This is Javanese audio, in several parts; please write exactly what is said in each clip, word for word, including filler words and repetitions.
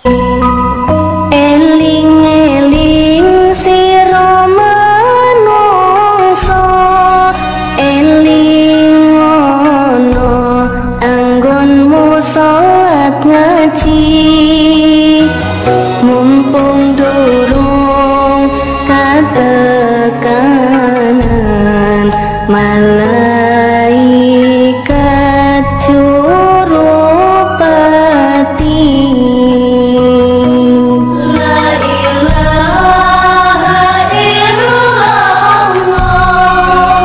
Eling-eling sira manungsa, eling ana anggonmu salat ngaji, mumpung durung katekanan malaikat jurupati. La ilaha illallah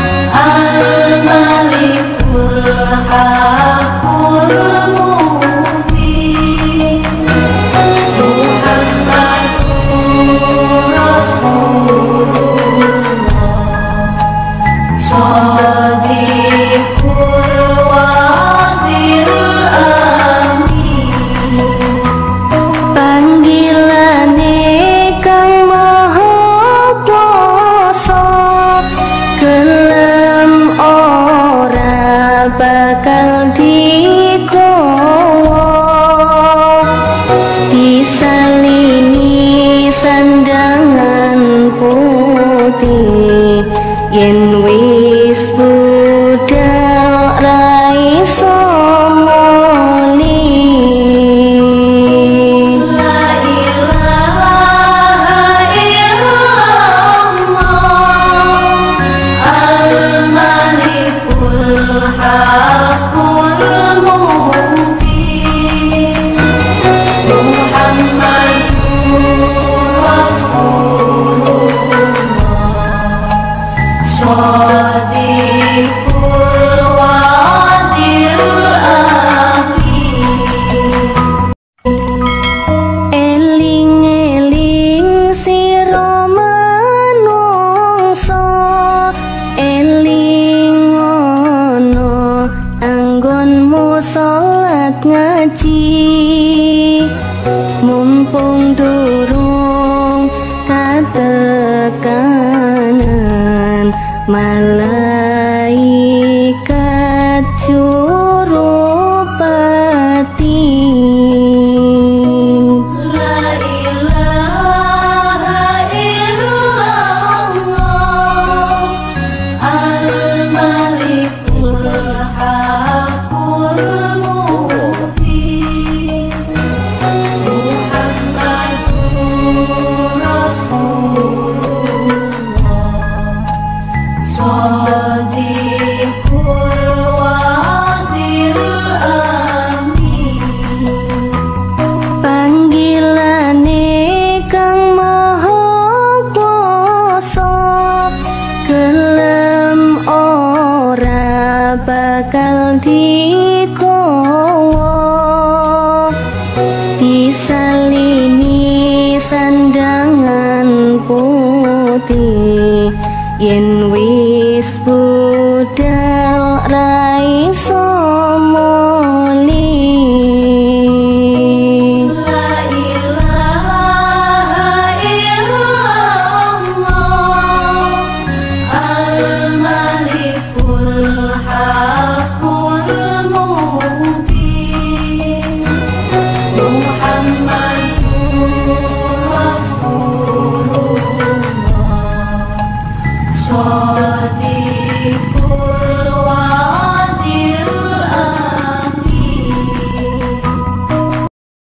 al-malikul haqqul mubin Muhammadur Rasulullah Shadiqul wa'dil amin. Panggilane kang maha kuasa, gelem ora bakal dikowo, disalini sandangan putih, yen wis budal ra iso muli. La ilaha illallah al-malikul haqqul mubin Muhammadur Rasulullah Shadiqul wa'dil amin. Eling-eling sira manungsa, eling ana anggonmu salat ngaji, mumpung durung katekanan malaikat jurupati. La ilaha illallah al-malikul haqqul mubin Muhammadur Rasulullah Shadiqul wa'dil amin. Panggilane kang maha kuasa, gelem ora bakal dikowo, disalini sandangan putih, yen